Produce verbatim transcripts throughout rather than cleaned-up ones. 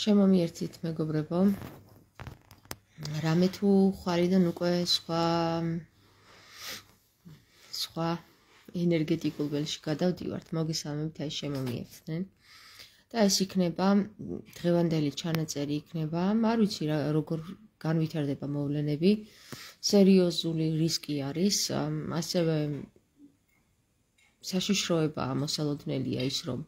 შემომიერთით მეგობრებო, რამე თუ ხარიდან უკვე სხვა სხვა ენერგეტიკულ ველში გადავდივართ, მოგესალმებით, აი შემომიერთდნენ. და ეს იქნება დღევანდელი ჩანაწერი იქნება, არ ვიცი როგორ განვითარდება მოვლენები, სერიოზული რისკი არის, ასევე საშიშროებაა მოსალოდნელია ის, რომ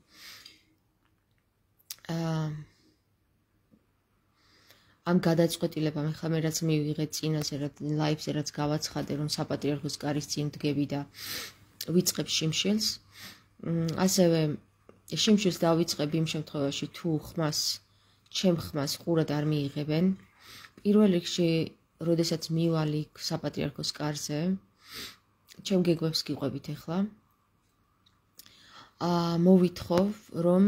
ამ გადაწყვეტილებამ ახლა მე რაც მივიღე წინაზე, ლაივზე რაც გავაცხადე, რომ საპატრიარქოს კარის წინ ვდგები და ვიწყებ შიმშილს. ასევე შიმშილს დავიწყებ იმ შემთხვევაში, თუ ხმას, ჩემ ხმას ყურად არ მიიღებენ. პირველ რიგში, როდესაც მივალ იქ საპატრიარქოს კარზე, ჩემ გეგმებს გიყვებით ახლა. აა მოვითხოვ, რომ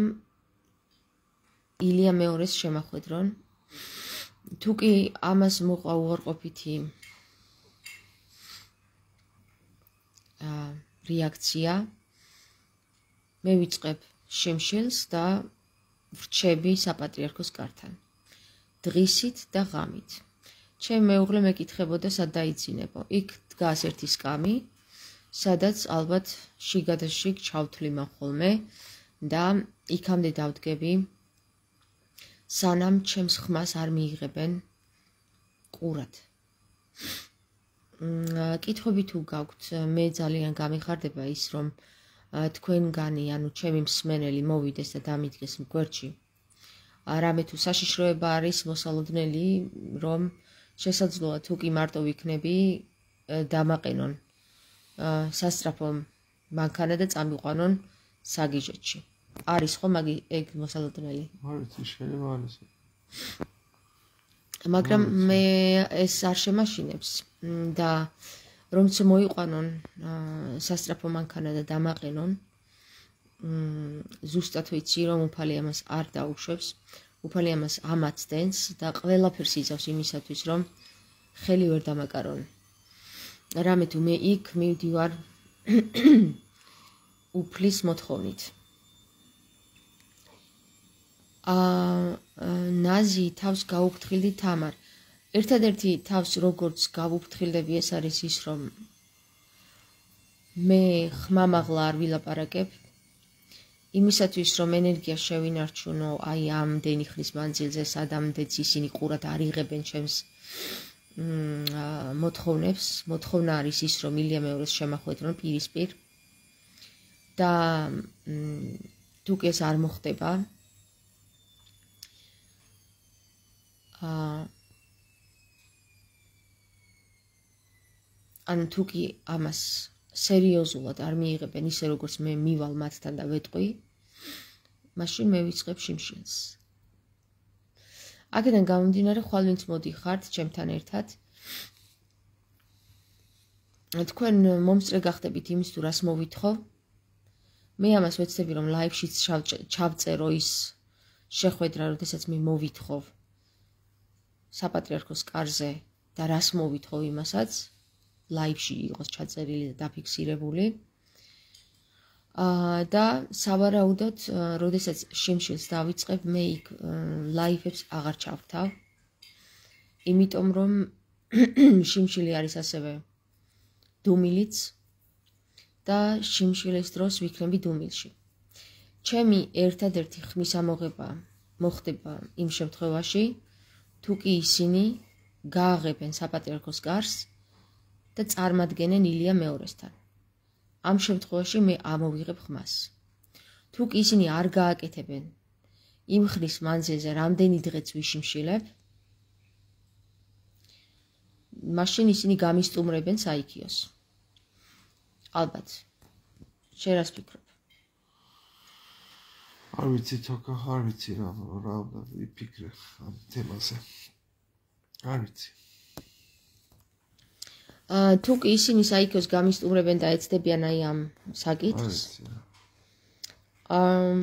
ილია მეორეს შემახვედრონ. თუ კი ამას მოყვა უარყოფითი აა რეაქცია, მე ვიწყებ შიმშილს და ვრჩები საპატრიარქოს კართან. დღისით და ღამით. ჩემ მეუღლე მეკითხებოდა, სად დაიძინებო. იქ დგას ერთი სკამი, სადაც ალბათ შიგა და შიგ ჩავთვლი ხოლმე და იქამდე დავდგები, სანამ ჩემს ხმას არ მიიღებენ ყურად. კითხვები თუ გაქვთ, მე ძალიან გამიხარდება ის, რომ თქვენგანი, ანუ ჩემი მსმენელი მოვიდეს და დამიდგეს გვერდში. რამე თუ საშიშროება არის მოსალოდნელი, რომ შესაძლოა თუ კი მარტო ვიქნები, დამაყენონ სასწრაფო მანქანა და წამიყვანონ საგიჟეთში. არის ხო მაგი ეგ მოსალოდნელი? არის, შეიძლება არის. მაგრამ მე ეს არ შემაშინებს და რომც მოიყვანონ სასწრაფო მანქანა და დამაყენონ, ზუსტად ვიცი, რომ უფალი ამას არ დაუშვებს, უფალი ამას ამაცდენს და ყველაფერს იზავს იმისათვის, რომ ხელი ვერ დამაკარონ. რამე თუ მე იქ მივდივარ უფლის მოთხოვნით. აა ნაზი თავს გაუფრთხილდი თამარ. ერთადერთი თავს როგორც გავუფრთხილდები ეს არის ის, რომ მე ხმამაღლა არ ვილაპარაკებ. იმისათვის, რომ ენერგია შევინარჩუნო, აი ამდენი ხნის მანძილზე, სადამდეც ისინი ყურად არ იღებენ ჩემს მოთხოვნებს. მოთხოვნა არის ის, რომ ილია მეორეს შემახვედრონ პირისპირ. და თუ კი ეს არ მოხდება, აა ან თუ კი ამას სერიოზულად არ მიიღებენ ისე როგორც მე მივალ მათთან და ვეტყვი, მაშინ მე ვიწყებ შიმშილს. აქედან გამომდინარე, ხვალ ვინც მოდიხართ ჩემთან ერთად, თქვენ მომსწრე გახდებით იმის თუ რას მოვითხოვ. მე ამას ვეცდები, რომ ლაივშიც ჩავწერო ის შეხვედრა, როდესაც მე მოვითხოვ საპატრიარქოს კარზე და რას მოვითხოვ იმასაც, ლაივში იყოს ჩაწერილი და დაფიქსირებული. აა და სავარაუდოდ, როდესაც შიმშილს დავიწყებ, მე იქ ლაივებს აღარ ჩავთავ. იმიტომ რომ შიმშილი არის ასევე დუმილიც და შიმშილის დროს ვიქნები დუმილში. ჩემი ერთადერთი ხმის ამოღება მოხდება იმ შემთხვევაში, თუ კი ისინი გააღებენ საპატრიარქოს კარს და წარმადგენენ ილია მეორესთან. ამ შემთხვევაში მე ამოვიღებ ხმას. თუ კი ისინი არ გააკეთებენ იმ ხნის მანძილზე, რამდენი დღეც ვიშიმშილებ, მაშინ ისინი გამისტუმრებენ საიქიოს. ალბათ. შენ რას ფიქრობ? არ ვიცი, თქო, არ ვიცი რა რა ვიფიქრე ამ თემაზე. არ ვიცი. აა თუ კი ისინი საიქიოს გამისტუმრებენ და ეცდებიან აი ამ საკითხს. აა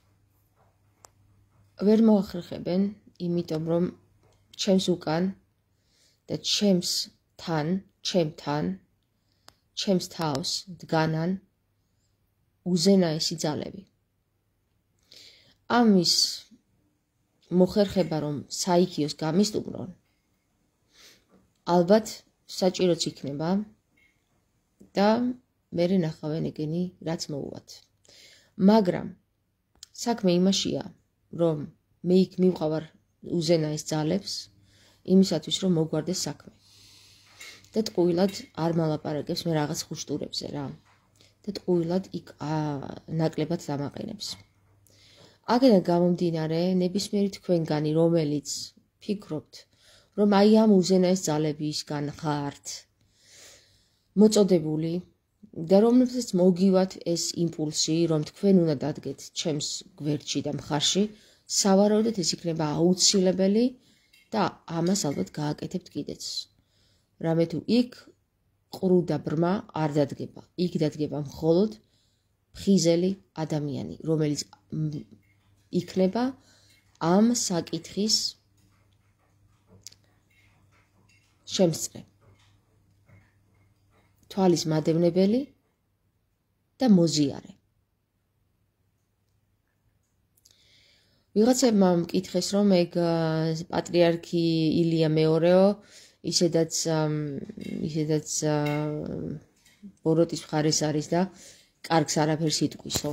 ვერ მოახერხებენ, იმიტომ რომ ჩემს უკან და ჩემს თან, ჩემთან, ჩემს თავს დგანან უზენაესი ძალები. ამის მოხერხება რომ საიქიოს გამისტუმრონ, ალბათ საჭიროც იქნება და მერე ნახავენ ეგენი რაც მოუვათ. მაგრამ საქმე იმაშია, რომ მე იქ მივყავარ უზენაეს ძალებს იმისათვის რომ მოგვარდეს საქმე. და ტყუილად არ მალაპარაკებს მე რაღაც ხუშტურებზე რა. და ტყუილად იქ ნაკლებად დამაყენებს. აქედან გამომდინარე, ნებისმიერი თქვენგანი, რომელიც ფიქრობთ, რომ აი ამ უზენაეს ძალებისგან ხართ მოწოდებული და რომელსაც მოგივათ ეს იმპულსი, რომ თქვენ უნდა დადგეთ ჩემს გვერდში და მხარში, სავარაუდოდ ეს იქნება აუცილებელი და ამას ალბათ გააკეთებთ კიდეც. რამე თუ იქ ყრუ და ბრმა არ დადგება. იქ დადგება მხოლოდ ფხიზელი ადამიანი, რომელიც იქნება ამ საკითხის შემსწრე. თვალის მადევნებელი და მოზიარე. ვიღაცებმა მკითხეს, რომ ეგ პატრიარქი ილია მეორეო ისედაც ისედაც ბოროტის მხარეს არის და კარგს არაფერს იტყვისო.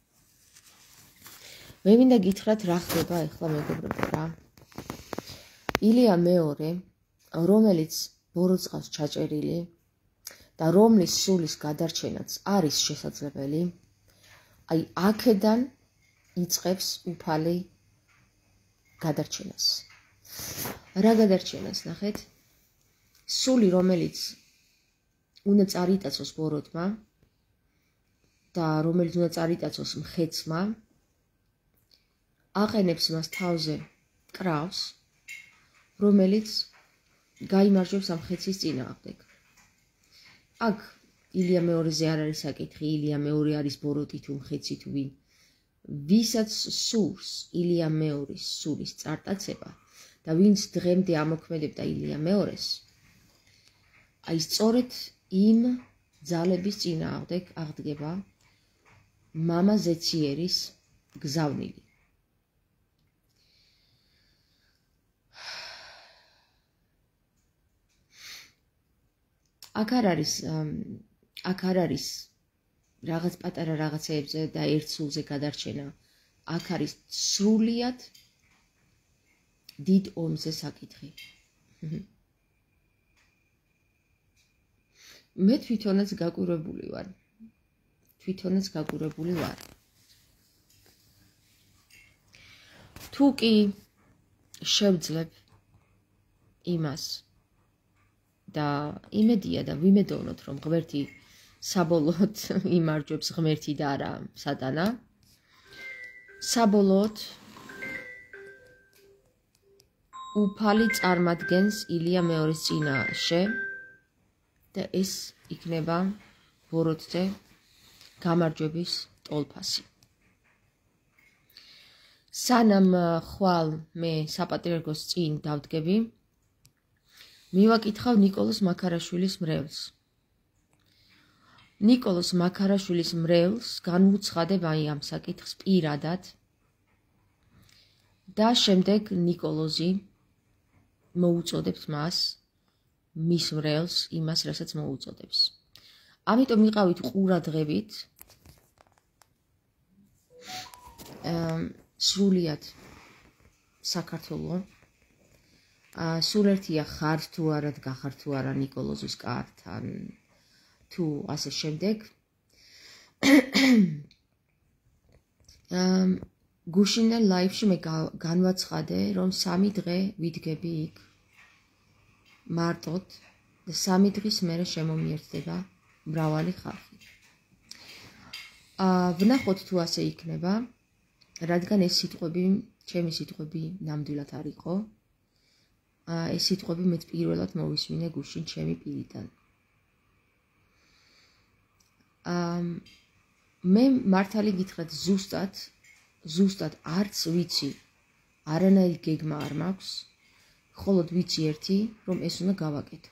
მე მინდა გითხრათ რა ხდება ახლა მეგობრებო რა. ილია მეორე, რომელიც ბოროტს ჩაჭერილი და რომლის სულის გადარჩენაც არის შესაძლებელი, აი აქედან იწყებს უფალი გადარჩენას. რა გადარჩენას ნახეთ? სული, რომელიც უნდა წარიტაცოს ბოროტმა და რომელიც უნდა წარიტაცოს მხეცმა, აყენებს მას თავზე კრავს, რომელიც გაიმარჯვებს ამ მხეცის წინააღმდეგ. აქ ილია მეორეზე არ არის საკითხი, ილია მეორე არის ბოროტი თუ მხეცი თუ ვინ. ვისაც სურს ილია მეორის სულის წარტაცება და ვინც დღემდე ამოქმედებდა ილია მეორეს, აი სწორედ იმ ძალების წინააღმდეგ აღდგება მამა ზეციერის გზავნილი. აქ არ არის აქ არ არის რაღაც პატარა რაღაცეებზე და ერთ სულზე გადარჩენა. აქ არის სრულიად დიდ ომზე საკითხი. მე თვითონაც გაკვირვებული ვარ. თვითონაც გაკვირვებული ვარ. თუ კი შევძლებ იმას და იმედია და ვიმედოვნოთ, რომ ღმერთი საბოლოოდ იმარჯვებს ღმერთი და არა სატანა. საბოლოოდ უფალი წარმადგენს ილია მეორის წინაშე და ეს იქნება ბოროტზე გამარჯვების ტოლფასი. სანამ ხვალ მე საპატრიარქოს წინ დავდგები, მივაკითხავ ნიკოლოზ მაქარაშვილის მრევლს. ნიკოლოზ მაქარაშვილის მრევლს განვუცხადებ აი ამ საკითხს პირადად და შემდეგ ნიკოლოზი მოუწოდებთ მას, მის მრევლს იმას, რასაც მოუწოდებს. ამიტომ იყავით ყურადღებით სრულიად საქართველო. სულ ერთია ხარ თუ არა, გახარ თუ არა ნიკოლოზის კართან თუ ასე შემდეგ. გუშინდა ლაივში მე განვაცხადე, რომ სამი დღე ვიდგები იქ მარტოდ და სამი დღის მერე შემომიერთდება მრავალი ხალხი. ვნახოთ თუ ასე იქნება, რადგან ეს სიტყვები, ჩემი სიტყვები ნამდვილად არ იყო. ეს სიტყვები მე პირველად მოვისმინე გუშინ ჩემი პირიდან. მე მართალი გითხრათ, ზუსტად ზუსტად არც ვიცი, არანაირი გეგმა არ მაქვს, მხოლოდ ვიცი ერთი, რომ ეს უნდა გავაკეთო.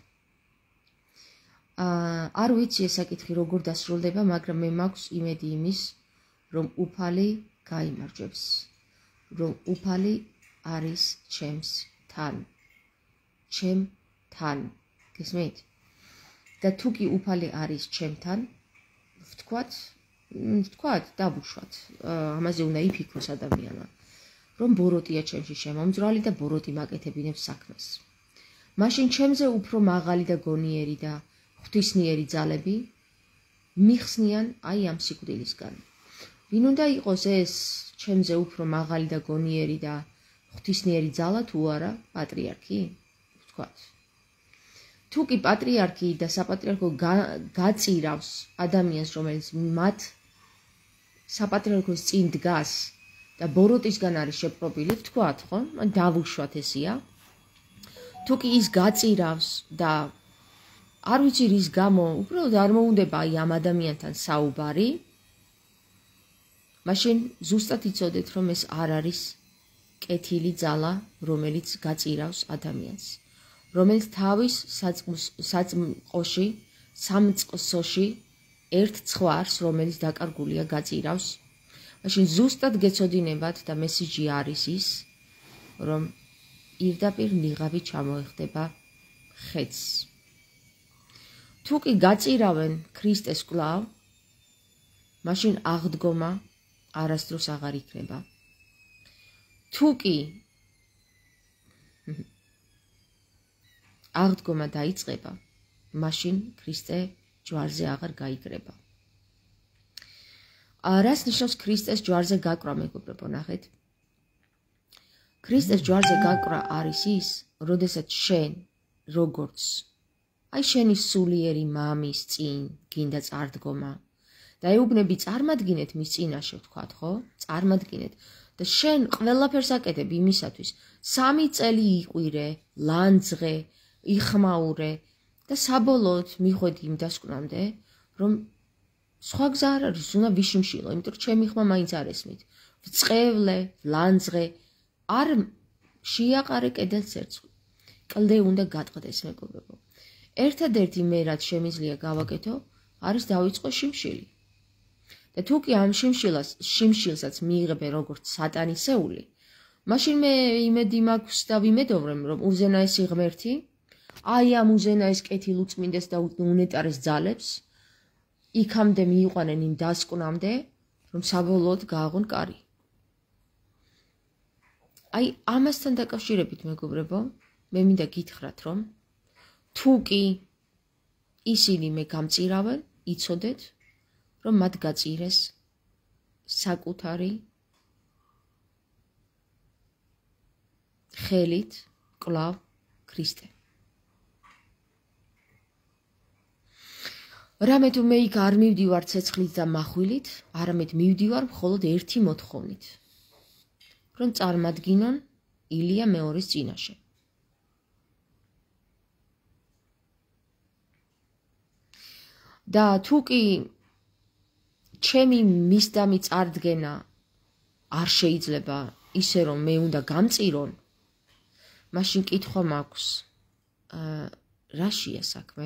არ ვიცი ეს საკითხი როგორ დასრულდება, მაგრამ მე მაქვს იმედი იმის, რომ უფალი გაიმარჯვებს, რომ უფალი არის ჩემს თან. ჩემთან. გესმით? და თუ კი უფალი არის ჩემთან, ვთქვათ, ვთქვათ, დავუშვათ. ამაზე უნდა იფიქროს ადამიანმა, რომ ბოროტია ჩემში შემომძრალი და ბოროტი მაკეთებინებს საქმეს. მაშინ ჩემზე უფრო მაღალი და გონიერი და ღვთისმიერი ძალები მიხსნიან აი ამ სიკვდილისგან. ვინ უნდა იყოს ეს ჩემზე უფრო მაღალი და გონიერი და ღვთისმიერი ძალა თუ არა პატრიარქი? ვთქვათ. თუ კი პატრიარქი და საპატრიარქო გაწირავს ადამიანს, რომელიც მათ საპატრიარქოს წინ დგას და ბოროტისგან არის შეპყრობილი, ვთქვათ, ხო? დავუშვათ ესია. თუ კი ის გაწირავს და არ ვიცი რის გამო, უბრალოდ არ მოუნდება აი ამ ადამიანთან საუბარი, მაშინ ზუსტად იცოდეთ, რომ ეს არ არის კეთილი ძალა, რომელიც გაწირავს ადამიანს, რომელიც თავის საწმყოში, სამწყსოში ერთ ცხვარს, რომელიც დაკარგულია, გაწირავს. მაშინ ზუსტად გეცოდინებათ და მესიჯი არის ის, რომ პირდაპირ ნიღაბი ჩამოეხდება ხეთს. თუ კი გაწირავენ ქრისტეს კვლავ, მაშინ აღდგომა არასდროს აღარ იქნება. თუ კი აღდგომა დაიწყება, მაშინ ქრისტე ჯვარზე აღარ გაიგრება. რას ნიშნავს ქრისტეს ჯვარზე გაკვრა, მეგობრებო, ნახეთ? ქრისტეს ჯვარზე გაკვრა არის ის, როდესაც შენ, როგორც აი შენი სულიერი მამის წინ გინდა წარდგომა და ეუბნები წარმადგინეთ მის წინაშე, ვთქვათ, ხო? წარმადგინეთ და შენ ყველაფერს აკეთებ იმისათვის, სამი წელი იყვირე, ლანძღე, იხმაურე და საბოლოოდ მიხვედი იმ დასკვნამდე, რომ სხვა გზა არ არის, უნდა ვიშიმშილო, იმიტომ რომ ჩემი ხმა მაინც არ ესმით. ვწყევლე, ლანძღე, არ შეაყარე კედელს ერთხელ. კლდე უნდა გატყდეს, მეგობრებო. ერთადერთი მე რაც შემიძლია გავაკეთო, არის დავიწყო შიმშილი. და თუ კი ამ შიმშილას, შიმშილსაც მიიღებე როგორც სატანისეული, მაშინ მე იმედი მაქვს და ვიმედოვრեմ, რომ უზენაესი ღმერთი, აი ამ უზენაეს კეთილ უწმინდეს და უნეტარეს ძალებს, იქამდე მიიყვანენ იმ დასკვნამდე, რომ საბოლოოდ გააღონ კარი. აი ამასთან დაკავშირებით, მეგობრებო, მე მინდა გითხრათ, რომ თუ კი ისინი მე გამწირავენ, იცოდეთ, რომ მათ გაწირეს საკუთარი ხელით კვლავ ქრისტე. რამე თუ მე იქ არ მივდივარ ცეცხლით და מחვილით, არამედ მივდივარ მხოლოდ ერთი მოთხოვნით, რომ წარმადგინონ ილია მეორის წინაშე. და თუ კი ჩემი მისდამი წარდგენა არ შეიძლება ისე რომ მე უნდა გამწირონ, მაშინ კითხვა მაქვს, რაშია საქმე?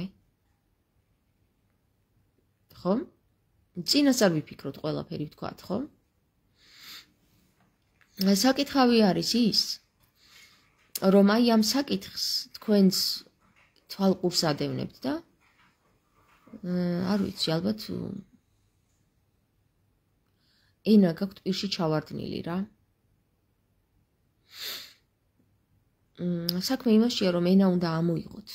ხო? წინას არ ვიფიქროთ ყველაფერი, ვთქვათ, ხო? საკითხავი არის ის, რომ აი ამ საკითხს თქვენს თვალყურს ადევნებთ და არ ვიცი, ალბათ ენა გაქვთ პირში ჩავარდნილი რა. საქმე იმაშია, რომ ენა უნდა ამოიღოთ.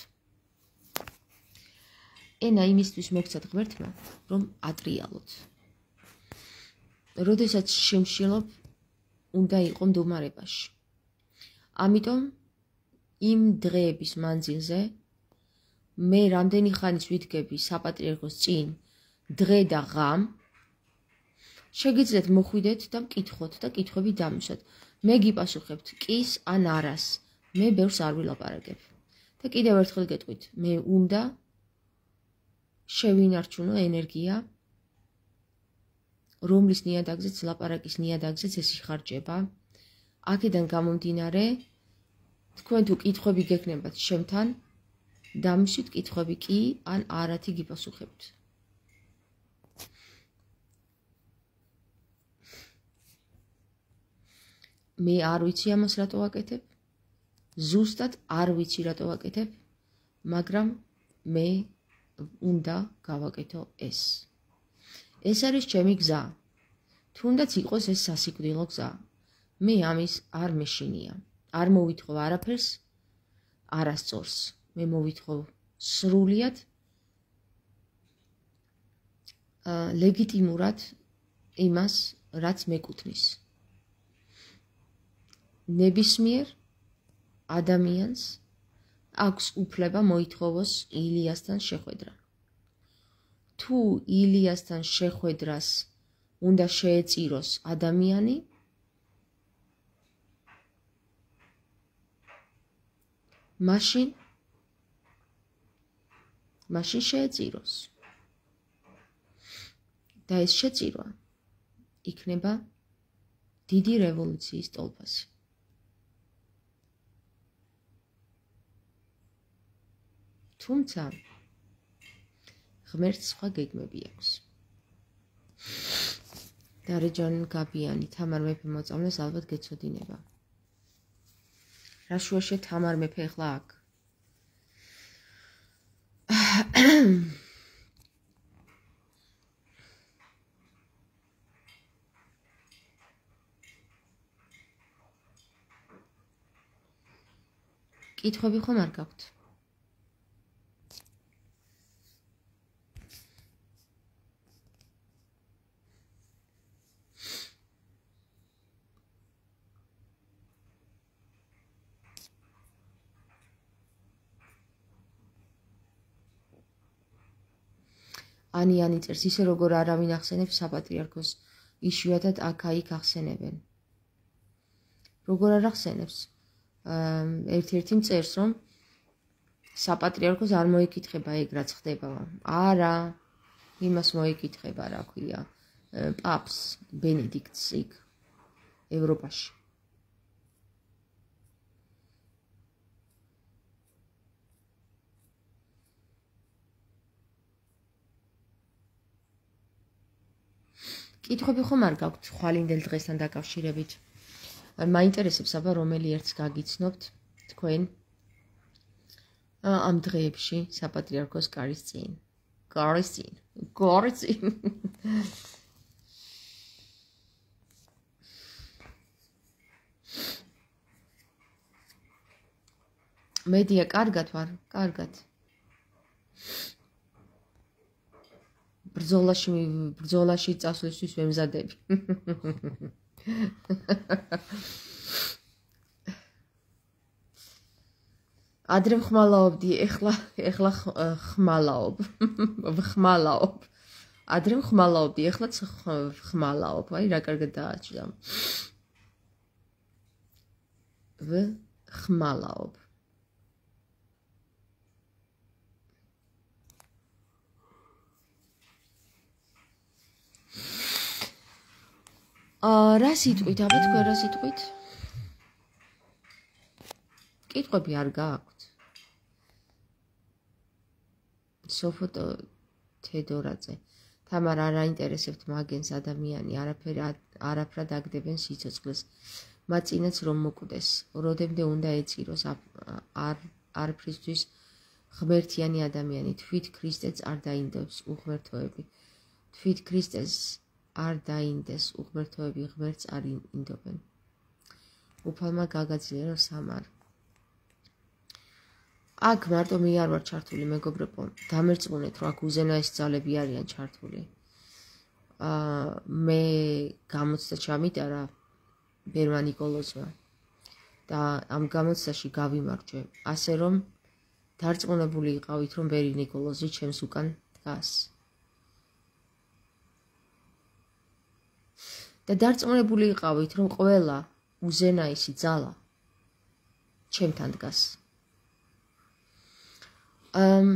ენა იმისთვის მოგცათ ღმერთმა, რომ ატრიალოთ. როდესაც შემშილობ, უნდა იყო მდგომარეობაში. ამიტომ იმ დღეების მანძილზე მე რამდენი ხანის ვიდგები საპატრიარქოს წინ დღე და ღამ, შეგიძლიათ მოხვიდეთ და მკითხოთ და კითხვები დამისვათ. მე გიპასუხებთ კის ან არას. მე ბევრს არ ვილაპარაკებ. და კიდევ ერთხელ გეტყვით, მე უნდა შევინარჩუნო ენერგია, რომლის ნიადაგზეც, ლაპარაკის ნიადაგზეც ეს იხარჯება. აქედან გამომდინარე, თქვენ თუ კითხვები გექნებათ შემთან, დამისვით კითხვები კი ან არათი გიპასუხებთ. მე არ ვიცი ამას რატო ვაკეთებ. ზუსტად არ ვიცი რატო ვაკეთებ, მაგრამ მე უნდა გავაკეთო ეს. ეს არის ჩემი გზა. თუნდაც იყოს ეს სასიკვდილო გზა. მე ამის არ მეშინია. არ მოვითხოვ არაფერს, არასწორს. მე მოვითხოვ სრულიად ლეგიტიმურად იმას, რაც მეკუთვნის. ნებისმიერ ადამიანს აქვს უფლება მოითხოვოს ილიასთან შეხვედრა. თუ ილიასთან შეხვედრას უნდა შეეწიროს ადამიანი, მაშინ მაშინ შეეწიროს. და ეს შეწირვა იქნება დიდი რევოლუციის ტოლფასი. თუმცა ღმერთს სხვა გეგმები აქვს. დარეჯან გაბიანი, თამარ მეფე მოწამლეს ალბათ გეცოდინება. რა შუაშია თამარ მეფე ახლა აქ? კითხვები ხომ არ გაქვთ? ანი ანი წერს, ისე როგორ არავინ ახსენებს საპატრიარქოს, იშვიათად აქ-იქ ახსენებენ. როგორ არ ახსენებს? ერთ-ერთი მწერს, რომ საპატრიარქოს არ მოიკითხება ეგ რაც ხდება. არა, იმას მოიკითხება, რა ქვია, პაპს ბენედიქტს იქ ევროპაში. კითხვები ხომ არ გაქვთ ხვალინდელ დღესთან დაკავშირებით? მაინტერესებს აბა რომელი ერთს გაგიცნობთ თქვენ ამ დღეებში საპატრიარქოს კარის წინ. კარის წინ. კარის წინ. მედია კარგად ვარ, კარგად. ბრძოლაში ბრძოლაში წასვლისთვის ვემზადები. ადრე ხმალაობდი, ეხლა ეხლა ხმალაობ. ხმალაობ. ადრე ხმალაობდი, ეხლაც ხმალაობ. აი რა კარგად დააჭდა. ვ ხმალაობ. აა რა სიტყვით, აბა თქვენ რა სიტყვით? კითხვები არ გააქვთ? სოფოტო თედორაძე. თამარ არ აინტერესებთ მაგენს ადამიანი, არაფერი არაფრად აგდებენ სიცოცხლეს. მათ წინაც რომ მოკვდეს, როდემდე უნდა ეწიროს არ არაფრისთვის ღმერთიანი ადამიანი. თვით ქრისტეც არ დაინდობს უღმერთოები. თვით ქრისტეს არ დაინდეს უღმერთოები, ღმერთს არ ინდობენ. უფალმა გაგაძლიერო სამარ. აქ მარტო მე არ ვარ ჩართული, მეგობრებო, დამერწმუნეთ, რომ აქ უზენაესი ძალები არიან ჩართული. აა მე გამოცდა ჩამიტარა ბერმა ნიკოლოზმა და ამ გამოცდაში გავიმარჯვე, ასე რომ დარწმუნებული იყავით, რომ ბერი ნიკოლოზი ჩემს უკან დგას. და დარწმუნებული იყავით, რომ ყველა უზენაესი ძალა ჩემთან დგას. Um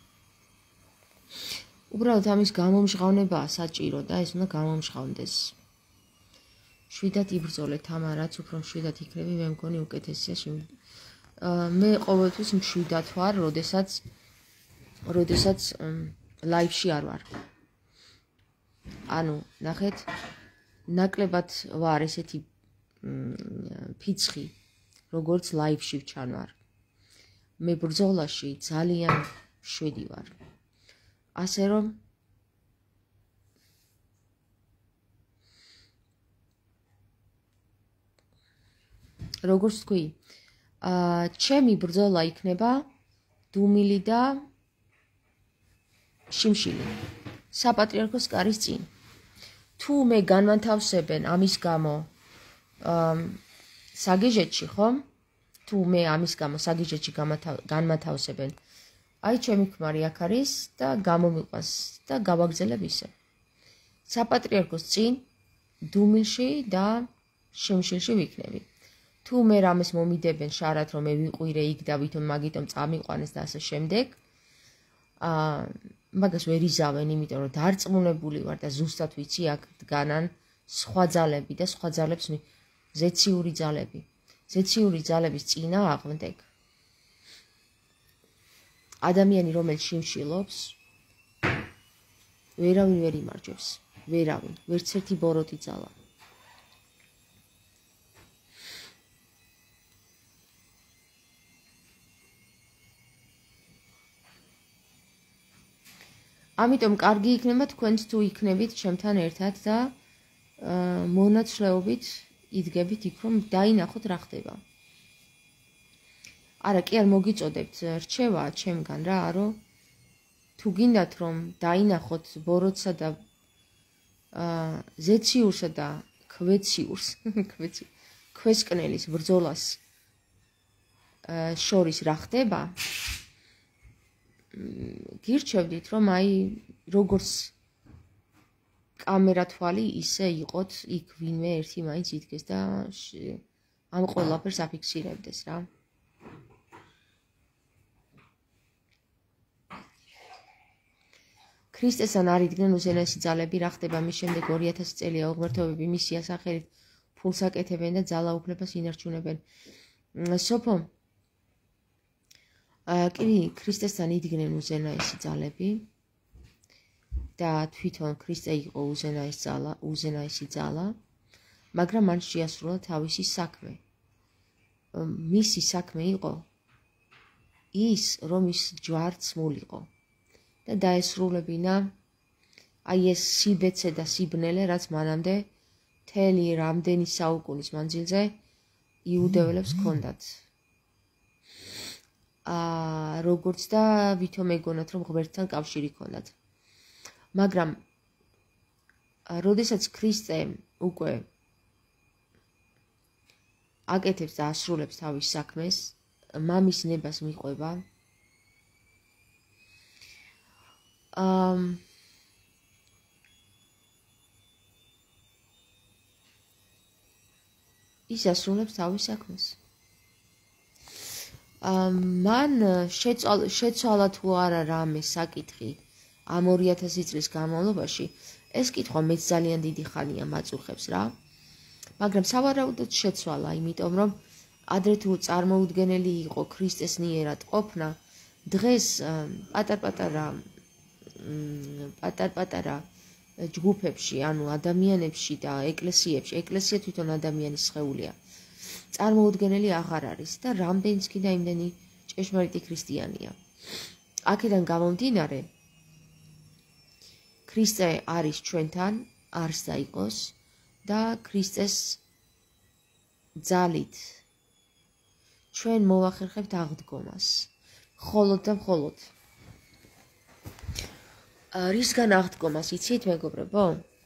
უბრალოდ ამის გამომჟღავნებაა საჭირო და ეს უნდა გამომჟღავნდეს. შვიდად იბრძოლე თამა, რაც უფრო შვიდად იქნები, მე მგონი უკეთესია შემ მე ყოველთვის მშვიდად ვარ, როდესაც როდესაც ლაივში არ ვარ. ანუ, ნახეთ, ნაკლებად ვარ ესეთი ფიცხი, როგორც ლაივში ვჩანვარ. მე ბრძოლაში ძალიან შვიდი ვარ. ასე რომ როგორც თქვი, აა ჩემი ბრძოლა იქნება დუმილი და შიმშილი. საპატრიარქოს კარის წინ. თუ მე განმანთავსებენ ამის გამო აა საგეჟეთში, ხო? თუ მე ამის გამო საგეჟეთში განმათავსებენ, აი ჩემი ქმარი აქ არის და გამომიყვანს და გავაგზელებ ისე. საპატრიარქოს წინ დუმილში და შიმშილში ვიქნები. თუ მე რამეს მომიდებენ შარად რომ მე ვიყვირე იქ და ვითომ მაგიტომ წამიყვანეს და ასე შემდეგ, აა მაგას ვერ იზავენ, იმიტომ რომ დარწმუნებული ვარ და ზუსტად ვიცი აქ დგანან სხვა ძალები და სხვა ძალებს ზეციური ძალები. ზეციური ძალების წინააღმდეგ ადამიანი რომელიც შიმშილობს, ვერავინ ვერ იმარჯვებს, ვერავინ, ვერც ერთი ბოროტი ძალა. ამიტომ კარგი იქნება თქვენც თუ იქნებით ჩემთან ერთად და მონაცვლეობით იდგებით იქ რომ დაინახოთ რა ხდება. არა, კი არ მოგიწოდებთ რჩევა ჩემგან რა, რომ თუ გინდათ რომ დაინახოთ ბოროტსა და აა ზეციურსა და ქვეციურს, ქვეცი ქვესკნელის ბრძოლას შორის რა ხდება, გირჩევდით რომ აი როგორც კამერა თვალი ისე იყოთ იქ ვინმე ერთი მაინც იდგეს და ამ ყველაფერს აფიქსირებდეს რა. ქრისტესთან არ იდგნენ უზენაესი ძალები, რა ხდება მის შემდეგ ორი ათასი წელია უღმრთოები მისია სახელით ფულს აკეთებენ და ძალაუფლებას ინარჩუნებენ. სოფო კი, ქრისტესთან იდგნენ უზენაესი ძალები და თვითონ ქრისტე იყო უზენაესი ძალა, უზენაესი ძალა, მაგრამ მან შეასრულა თავისი საქმე. მისი საქმე იყო ის, რომ ის ჯვარცმულიყო და დაესრულებინა აი ეს სიბეცე და სიბნელე, რაც მანამდე მთელი რამდენი საუკუნის მანძილზე იუდეველებს ჰქონდათ. აა როგორც და ვითომ ეგონათ რომ ღმერთთან კავშირი ჰქონდათ. მაგრამ როდესაც ქრისტე უკვე აკეთებს და ასრულებს თავის საქმეს, მამის ნებას მიყვება. აა ის ასრულებს თავის საქმეს. აა მან შეცვალა თუ არა რამე საკითხი ამ ორი ათასი წლის განმავლობაში, ეს კითხვა მეც ძალიან დიდი ხანია მაწუხებს რა. მაგრამ სავარაუდოდ შეცვალა, იმიტომ რომ ადრე თუ წარმოუდგენელი იყო ქრისტესნიერად ყოფნა, დღეს პატარ-პატარა პატარ-პატარა ჯგუფებში, ანუ ადამიანებში და ეკლესიებში, ეკლესია თვითონ ადამიანის სხეულია, წარმოუდგენელი აღარ არის და რამდენიც კიდე იმდენი ჭეშმარიტი ქრისტიანია. აქედან გამომდინარე, ქრისტე არის ჩვენთან, არს და იყოს და ქრისტეს ძალით ჩვენ მოვახერხებთ აღდგომას. მხოლოდ და მხოლოდ. რისგან აღდგომას იცით, მეგობრებო?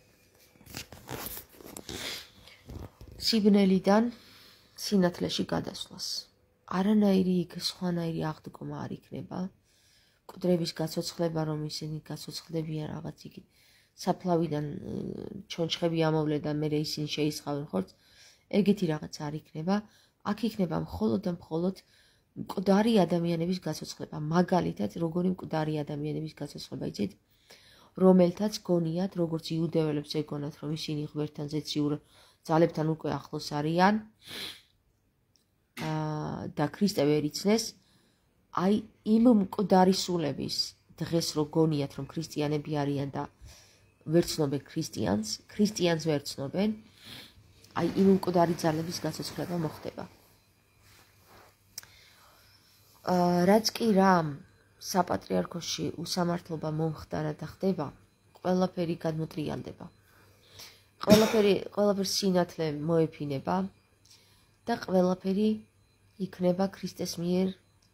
სიბნელიდან სინათლეში გადასვლას. არანაირი იქ სხვანაირი აღდგომა არ იქნება. მკვდრების გაცოცხლება, რომ ისინი გაცოცხლდებიან რაღაც იქით. საფლავიდან ჩონჩხები ამოვლენ და მე ისინი შეისხავენ ხორცს. ეგეთი რაღაც არ იქნება. აქ იქნება მხოლოდ და მხოლოდ მკვდარი ადამიანების გაცოცხლება. მაგალითად, როგორი მკვდარი ადამიანების გაცოცხლება იცით? რომელთაც გონიათ, როგორც იუდეველებს ეგონათ, რომ ისინი ღმერთთან ზეციურ ძალებთან უკვე ახლოს არიან და ქრისტე ვერ იცნეს, აი იმ მკვდარი სულების დღეს რო გონიათ რომ ქრისტიანები არიან და ვერ ცნობენ ქრისტიანს, ქრისტიანს ვერ ცნობენ, აი იმ მკვდარი ძალების გაცოცხლება მოხდება. რაც კი რამ საპატრიარქოში უსამართლობა მომხდარა და ხდება, ყველაფერი გადმოტრიალდება. ყველაფერი ყველაფერს სინათლე მოეფინება და ყველაფერი იქნება ქრისტეს მიერ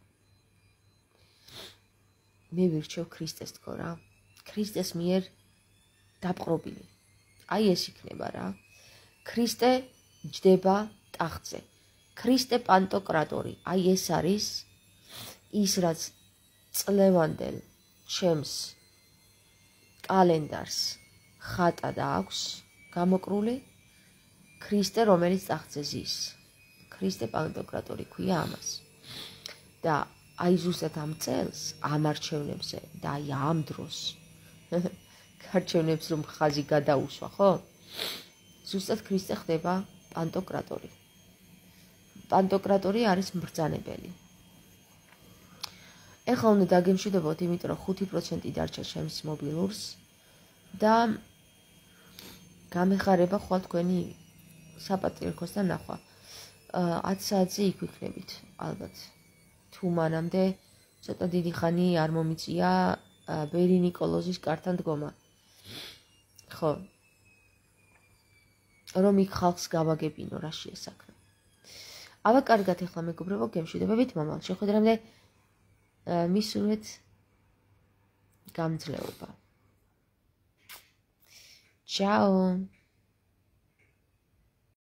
მე ვირჩევ ქრისტეს თქო რა. ქრისტეს მიერ დაპყრობილი. აი ეს იქნება რა. ქრისტე ჯდება ტახტზე. ქრისტე პანტოკრატორი. აი ეს არის ის რაც წლევანდელ ჩემს კალენდარს ხატა და აქვს გამოკრული ქრისტე რომელიც ტახტზე ზის. ქრისტე პანტოკრატორი ქვია ამას. და აი ზუსტად ამ წელს ამ არჩევნებზე და აი ამ დროს არჩევნებს რომ ხაზი გადაუსვა, ხო? ზუსტად ქრისტე ხდება პანტოკრატორი. პანტოკრატორი არის მბრძანებელი. ეხლა უნდა დაგემშვიდობოთ, იმიტომ რომ ხუთი პროცენტი დარჩა ჩემს მობილურს და გამეხარება ხვალ თქვენი საპატრიარქოსთან ნახვა. ათი საათზე იქ ვიქნებით, ალბათ. თუ მანამდე ცოტა დიდი ხანი არ მომიწია ბერი ნიკოლოზის კართან დგომა. ხო. რომ იქ ხალხს გავაგებინო რა შეესაქმე. აბა კარგად ეხლა მეგობრებო, გემშვიდობებით მომავალ შეხვედრამდე მისურვეთ გამძლეობა. Ciao.